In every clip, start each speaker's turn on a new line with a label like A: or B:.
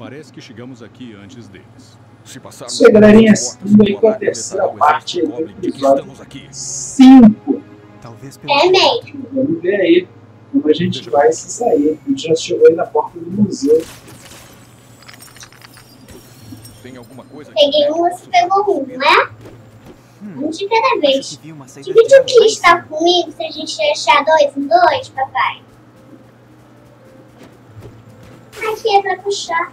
A: Parece que chegamos aqui antes deles.
B: Se passarmos
C: Isso aí, galerinha.
B: pelas portas
C: Indo
B: do
C: aí com a
B: alarme,
C: terceira
B: alertará o
C: parte
B: exército
C: do
B: Goblin de que
C: episódio
B: estamos aqui.
C: 5.
D: Talvez pelo
E: É mesmo.
C: Vamos ver aí como a gente vai se sair. A gente já chegou aí na porta do museu.
B: Tem alguma coisa que
E: Peguei
B: impede
E: um,
B: o
E: você
B: nosso
E: pegou um, não é? Um de cada
D: Acho
E: vez.
D: que vi uma saída
E: Divide o
D: direto lá
E: que
D: em
E: está
D: cima.
E: comigo se a gente achar 2 em 2, papai. Aqui é pra puxar.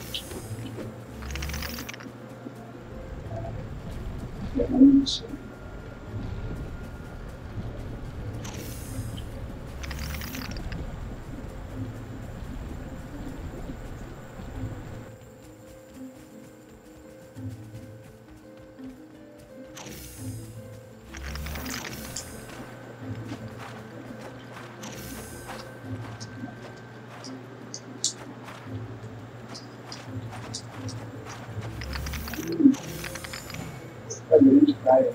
C: Tá grande praia.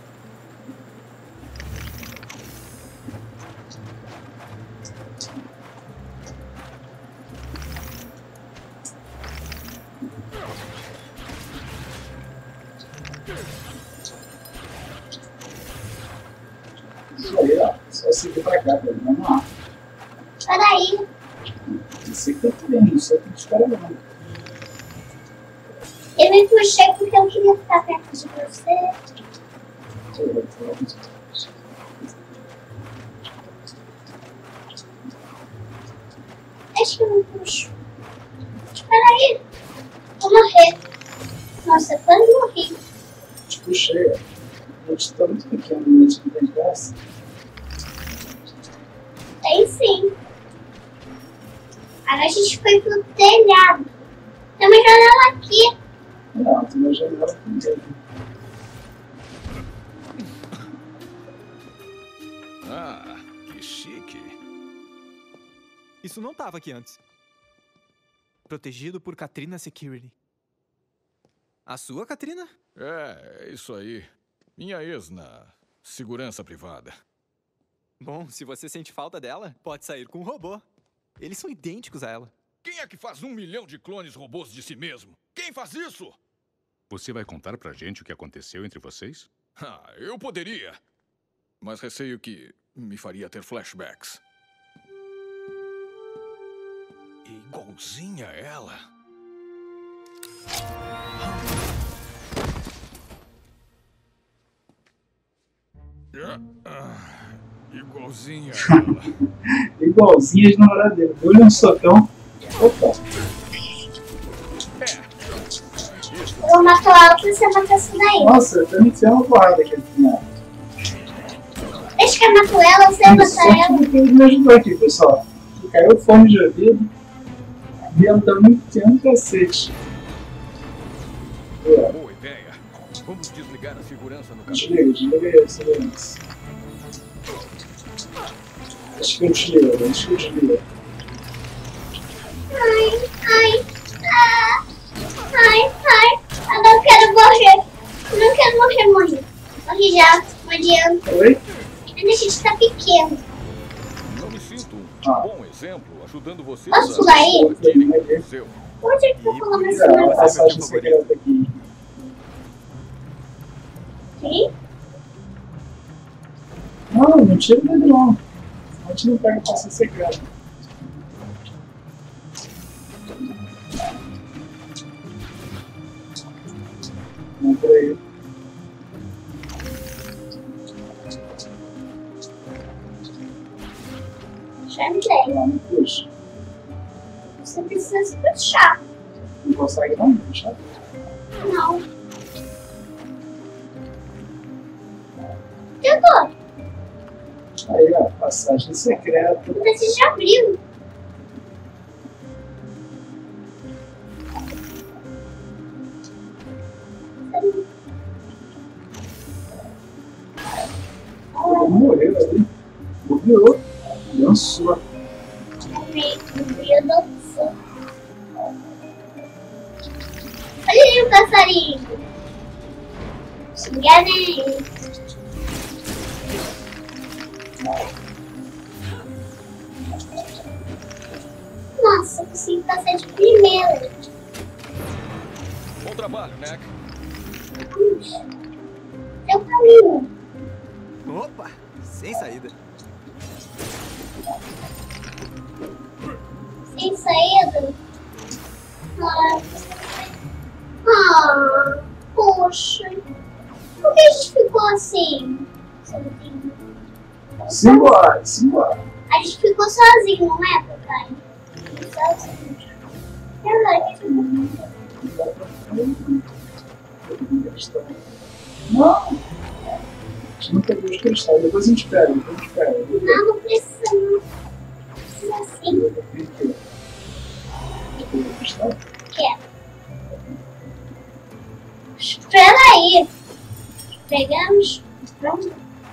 C: Isso aí, ó. Só seguir pra cá, velho. Vamos lá.
E: Peraí.
C: Isso aqui tá bem, isso aqui tá esperando.
E: Eu me puxei porque eu queria ficar perto de você. Deixa que eu me puxo. Espera aí. Vou morrer. Nossa, eu quase morri.
C: Te puxei, ó. A gente tá muito pequeno, a gente não tem graça.
E: Tem sim. Agora a gente foi pro telhado. Tem uma janela aqui.
C: Não, tem uma janela primeiro.
B: Ah, que chique.
D: Isso não tava aqui antes. Protegido por Katrina Security. A sua, Katrina?
B: É isso aí. Minha ex na segurança privada.
D: Bom, se você sente falta dela, pode sair com um robô. Eles são idênticos a ela.
B: Quem é que faz 1 milhão de clones robôs de si mesmo? Quem faz isso?
A: Você vai contar pra gente o que aconteceu entre vocês?
B: Ah, eu poderia. Mas receio que me faria ter flashbacks. Igualzinha a ela. Igualzinha a ela.
C: Igualzinho as namoradas dele. Deu-lhe um socão. Opa.
E: Eu vou matar ela pra você matar essa daí.
C: Nossa, eu tô me enfiando uma porrada aqui no final.
E: Deixa que eu mato ela, você vai matar ela.
C: Só que me ajudou aqui, pessoal. Caiu o fone de ouvido. E ela tá muito enfiando cacete.
B: Boa ideia. Vamos desligar a segurança no
C: Desliga aí a segurança. Acho que eu desligo.
E: Ai. Eu não quero morrer. Morri já, não adianta.
C: Oi?
E: Ainda a gente tá pequeno.
B: Não me sinto um bom exemplo ajudando vocês
E: Posso pular aí?
B: invadirem o museu.
E: Onde é que eu coloco essa
C: Olha a
E: mão?
C: passagem secreta aqui.
E: Sim?
C: Não tira o dedo não. A gente não pega a passagem secreta. Vamos por aí.
E: Já entrei.
C: Não puxa.
E: Você precisa se puxar.
C: Não consegue não puxar?
E: Não. Tentou.
C: Aí, ó, passagem secreta.
E: Você já abriu.
C: Ele morreu ali. Morreu. Dançou.
E: Olha aí o passarinho. Se enganei. Nossa, eu consegui passar de primeira.
B: trabalho, Neck.
E: Vamos. Seu caminho.
D: Opa, sem saída.
E: Sem saída. Poxa. Por que a gente ficou assim?
C: Simbora, simbora.
E: A gente ficou sozinho, não é, papai? Sozinho.
C: Não. A gente não pegou os cristais. Depois a gente pega, depois a gente pega.
E: Não, não precisa não. Precisa sim.
C: Pegou o cristal?
E: Quero. Espera aí. Pegamos. Pronto.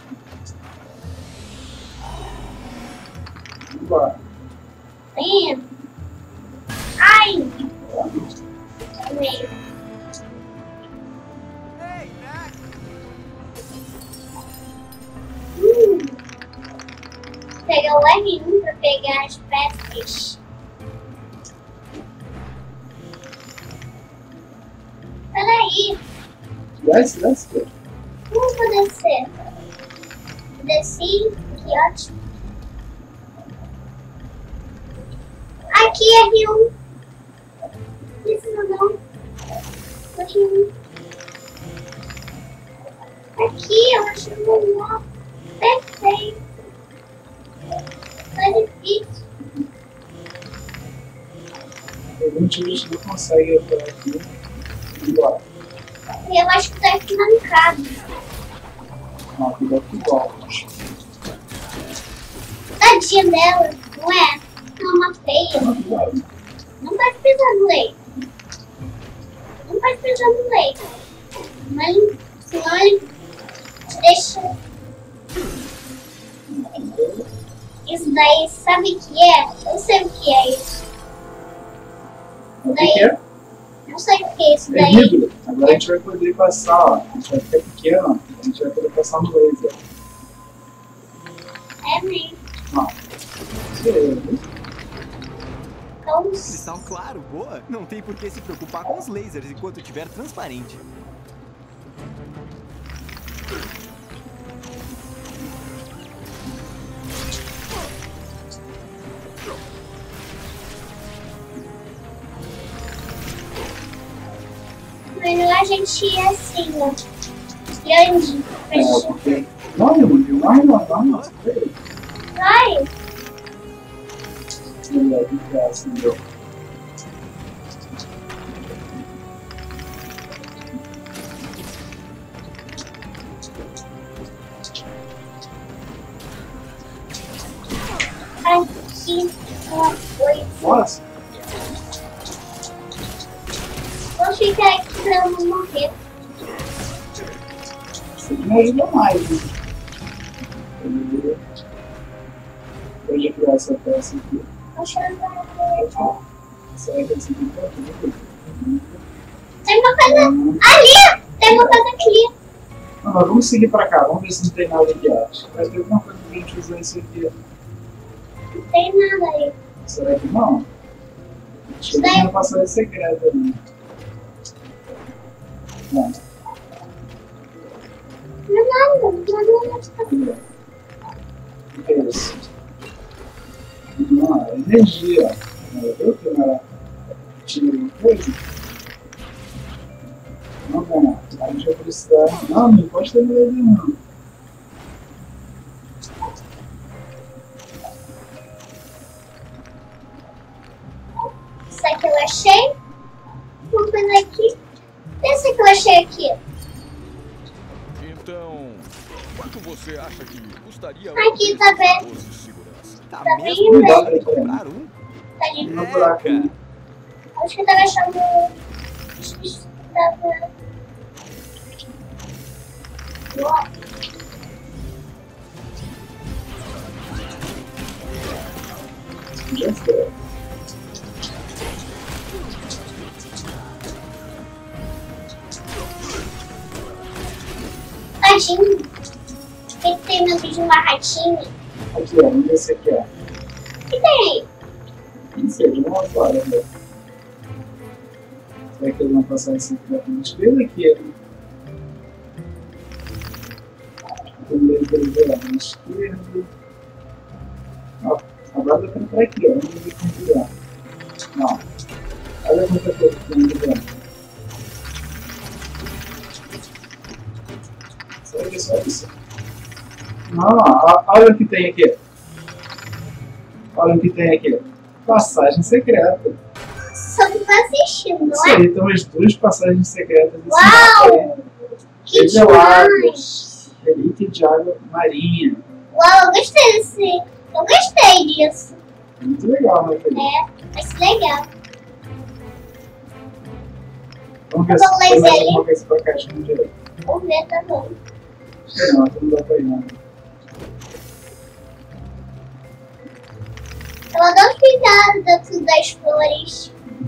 C: Simbora.
E: Vem. Ai. Também.
D: Ei, Mac!
E: Pegar o R1 pra pegar as peças. Peraí.
C: Desce, desce.
E: Como eu vou descer? Desci. Que ótimo. Aqui, R1. Não precisa não. R1. Aqui, eu acho melhor. Perfeito. Tá difícil.
C: A gente não consegue entrar aqui. Simbora.
E: Eu acho que tá aqui mancado.
C: Não, aqui dá que volta.
E: Tadinha dela, não é? É uma feia. Não pode pisar no leite. Não pode pisar no leite. Mas senão ele te deixa. Isso daí, sabe o que é? Eu sei o que é isso.
C: O que é?
E: Não sei o que é isso
C: É
E: daí.
C: vidro. Agora a gente vai poder passar, ó. A gente vai ficar pequeno, a gente vai poder passar no laser.
E: É mesmo.
C: Não. Sim.
E: Então,
D: Cristal claro, boa. Não tem por que se preocupar com os lasers enquanto estiver transparente.
E: melhor a gente ir assim, ó. Grande. Pra
C: É,
E: gente...
C: porque... Não, meu Deus, não.
E: Vai.
C: Melhor de graça, meu.
E: Aqui uma coisa.
C: Nossa,
E: Vou ficar aqui pra eu não morrer.
C: isso aqui me ajuda mais, né? Hoje eu criar essa peça aqui.
E: Vou chamar.
C: Será que esse aqui tá tudo?
E: Tem uma coisa ali! Tem uma coisa aqui.
C: Não, mas vamos seguir pra cá, vamos ver se não tem nada aqui, acho. Vai ter alguma coisa pra gente usar isso aqui.
E: Não tem nada aí.
C: Será que não? Acho que tem uma passagem secreta ali. Não.
E: Não é nada. Não é nada.
C: O que é isso? Não, é energia. Eu que não era. Tinha alguma coisa? Não, bom, a gente vai precisar. Não pode ter medo, não.
E: Isso aqui eu achei. Uma coisa aqui. Esse que eu achei aqui.
B: Então, quanto você acha que custaria
E: Aqui tá bem.
B: de segurança?
D: Tá
E: Tá
D: mesmo
E: bem,
D: pensando
C: né?
D: em comprar um?
E: Tá de
C: No buraco, né?
E: Acho que eu tava achando. Tava. Ó,
C: Já foi.
E: tadinho. Tem que ter meu vídeo uma ratinha.
C: Aqui, ó, vamos ver se aqui, ó.
E: O que tem aí?
C: Não sei, de uma fora, né? Será que eles vão passar esse secreto na esquerda aqui? Na esquerda. Ó, agora dá pra entrar aqui, ó. Vamos ver como virar. Não. Olha quanta coisa que tem aqui dentro. Será que é só isso? Não, olha o que tem aqui. Olha o que tem aqui. Passagem secreta.
E: Só que tá assistindo,
C: Isso
E: não é?
C: aí, então as duas passagens secretas desse
E: Uau!
C: mapa aí.
E: Que demais!
C: Relíquia de água marinha.
E: Uau, eu gostei desse. Eu gostei disso.
C: Muito legal, né, Felipe?
E: É, vai ser legal.
C: Vamos ver
E: Eu
C: se
E: vou
C: tem
E: ler
C: mais
E: ele.
C: alguma coisa pra caixinha direito.
E: Vou ver também.
C: Não, não dá pra ir, não.
E: Eu adoro ficar dentro das flores.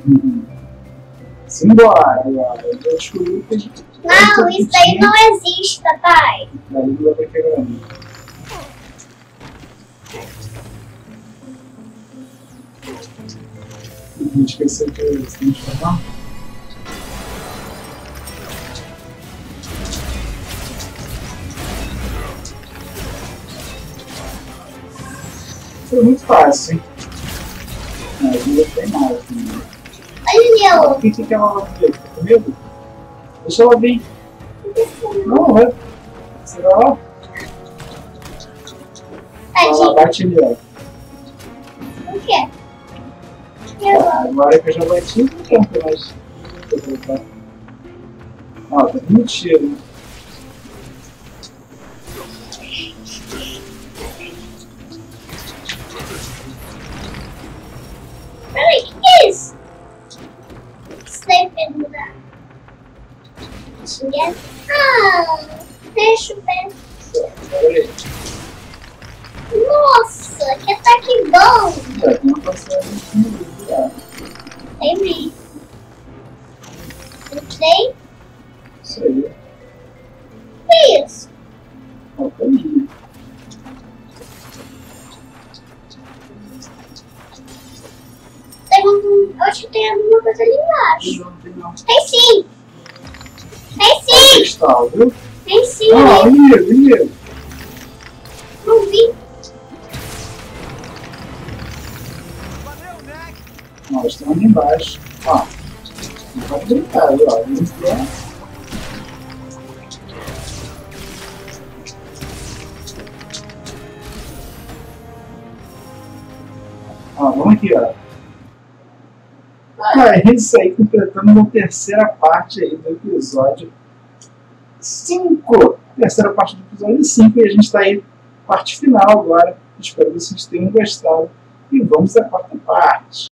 C: Simbora, agora. Eu já descobri que a gente...
E: Não, isso aí não existe, papai.
C: Daí não dá pra quebrar. Não esquecer de se transformar. Foi muito fácil, hein? Mas não tem mais. Né?
E: Olha ali,
C: O que que ela vai fazer? Tá com medo? Deixa ela vir. Não, vai. Você vai lá? Ela
E: tadinho.
C: bate ali, ó.
E: O quê?
C: Agora que eu já bati, não tem mais. Ó, tá muito cheiro, né?
E: Peraí, o que é isso? Isso daí pendurar. Tinha. Ah, deixa o pé.
C: Peraí.
E: Nossa, que ataque bom!
C: Já tem uma passagem aqui, já.
E: Tem mesmo. Entrei?
C: Isso aí.
E: Que isso?
C: Ó, o caminho.
E: Acho que tem alguma coisa ali embaixo.
C: Não, tem não.
E: Tem sim! Tem
C: Ó, o
E: sim!
C: cristal, viu?
E: Tem sim!
C: Ó, inimigo.
E: Não vi.
C: Ó, estão ali embaixo. Ó. Não pode brincar, viu? Ó, eles vão. Ó, vamos aqui, ó. É isso aí, completando uma terceira parte aí do episódio 5. Terceira parte do episódio 5 e a gente está aí, parte final agora. Espero que vocês tenham gostado. E vamos à quarta parte.